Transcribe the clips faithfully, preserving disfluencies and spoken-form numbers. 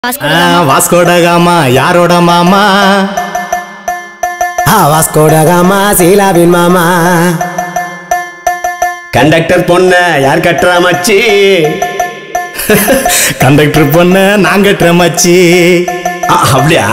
வாஸ்கோ ட காமா யாரோட மாமா? வாஸ்கோ ட காமா சீலாவின் மாமா. கண்டக்டர் பொண்ண யார் கட்டுறா மச்சி? கண்டக்டர் பொண்ண நான் கட்டுற மச்சி. அப்படியா?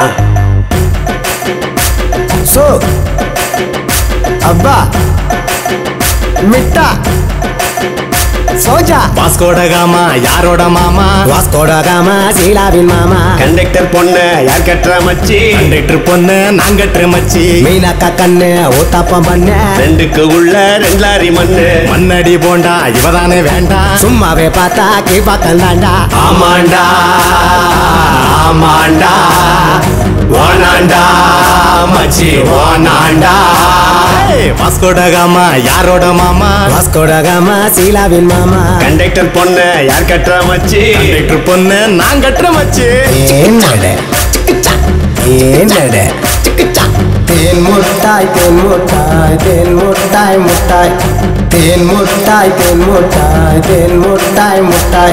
சோ அப்பா மிட்டா சோஜா. வாஸ்கோ ட காமா யாரோட மாமா? வாஸ்கோ ட காமா சீலாவின் மாமா. கண்டக்டர் பொண்ண யார் கட்டுறா மச்சி? கண்டக்டர் பொண்ண நான் கட்டுற மச்சி. மீனாக்கா கண்ணு ஊத்தாப்பம் பண்ண ரெண்டுக்கு உள்ள ரெண்டு லாரி மண்ணு. மண்ணடி போண்டா இவதானே வேண்டாம். சும்மாவே பார்த்தா கீப்பா கண்டாண்டா. ஆமாண்டா ஆமாண்டா வானாண்டா மச்சி வானாண்டா. வாஸ்கோ ட காமா யாரோட மாமா? வாஸ்கோ ட காமா சீலாவின் மாமா. கண்டக்டர் பொண்ண யார் கட்டுறா மச்சி? கண்டக்டர் பொண்ண நான் கட்டுற மச்சி. ஏன்னட ஏன்னட தேன் முட்டாய் தேன் முட்டாய் தேன் முட்டாய் முட்டாய் தேன் முட்டாய் தேன் முட்டாய் தேன் முட்டாய் முட்டாய்.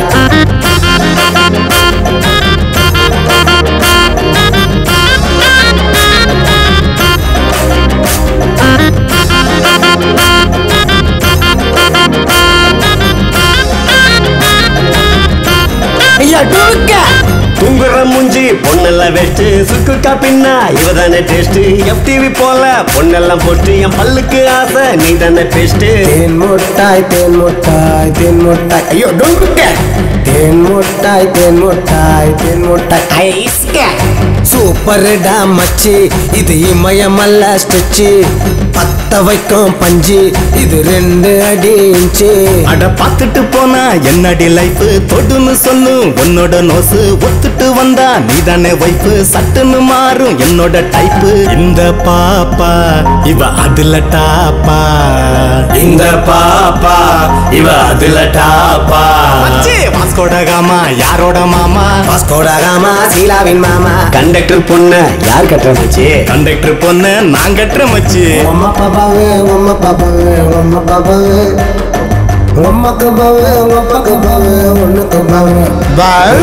துங்குற முஞ்சி பொண்ணெல்லாம் வெச்சு சுக்குக்கா பின்னா இவதானே டேஸ்ட். எஃப்டிவி போல பொண்ணெல்லாம் போட்டு என் பல்லுக்கு ஆசை நீ தானே பேஸ்ட். தேன் முட்டாய் தேன் முட்டாய் தேன் முட்டாய் ஐயோ டோன்ட் தேன் முட்டாய் தேன் முட்டாய் தேன் முட்டாய் ஐஸ்க. சூப்பர்டா மச்சி இது இமயமல்ல ஸ்டிச்சு. பத்த வைக்கும் பஞ்சு இது ரெண்டு அடி இன்ச்சு. அட பாத்துட்டு போனா என்னடி லைஃப் தொடுன்னு சொல்லு உன்னோட நோசு. ஒத்துட்டு வந்தா நீதானே வைப்பு சட்டுன்னு மாறும் என்னோட டைப்பு. இந்த பாப்பா இவ அதுல டாப்பா. இந்த பாப்பா இவ அதுல டாப்பா. வாஸ்கோ ட காமா யாரோட மாமா? வாஸ்கோ ட காமா சீலாவின் மாமா. கண்டக்டர் பொண்ண யார் கட்டுற மச்சி? கண்டக்டர் பொண்ண நான் கட்டுற மச்சி. உம்மா பாப்பாவே உம்மா பாப்பாவே உம்மா பாப்பாவே உம்மாக்கு பாவே உப்பாக்கு பாவே உனக்கு பாவே பாய்.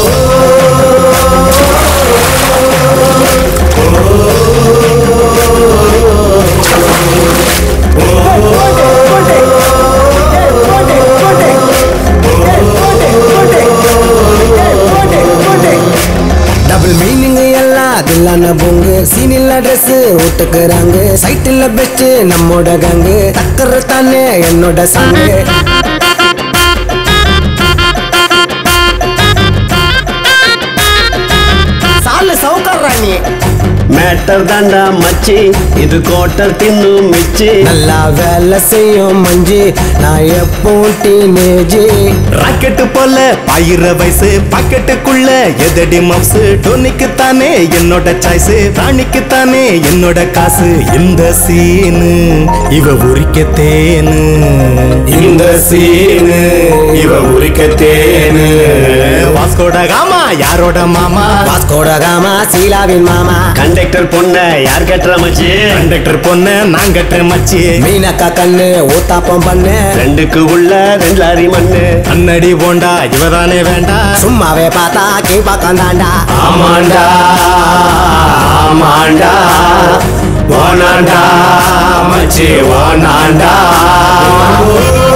டபுள் மீனிங் எல்லாம் அதில்லான பொங்கு. சீனில் ட்ரெஸ் ஓட்டுக்குறாங்க. சைட்டில் பெஸ்ட் நம்மோட கங்கு. டக்கர் தானே என்னோட சாங்கு. சாலு சவுக்கறானி மேட்டர் தாண்டா மச்சி இது கோட்டர் தின்னு மிச்சி. நல்லா வேலை செய்யும் மஞ்சி நான் எப்போ டீனேஜ். ராக்கெட்டு போல பாயிர வயசு பாக்கெட்டுக்குள்ள எதடி மவுசு. டோனிக்கு தானே என்னோட சாய்ஸ் ராணிக்கு தானே என்னோட காசு. இந்த சீனு இவ உரிக்க தேனு. இந்த சீனு இவ உரிக்க தேனு. வாஸ்கோ ட காமா யாரோட மாமா? வாஸ்கோ ட காமா சீலாவின் மாமா. கண்டக்டர் பொண்ண யார் கட்டுறா மச்சி? கண்டக்டர் பொண்ண நான் கட்டுற மச்சி. மீனாக்கா கண்ணு ஊத்தாப்பம் பண்ணு. ரெண்டுக்கு உள்ள ரெண்டு லாரி மண்ணு. அன்னடி போண்டா இவதானே வேண்டாம். சும்மாவே பார்த்தா கீப்பா கண்டாண்டா. ஆமாண்டா ஆமாண்டா வானாண்டா மச்சி வானாண்டா.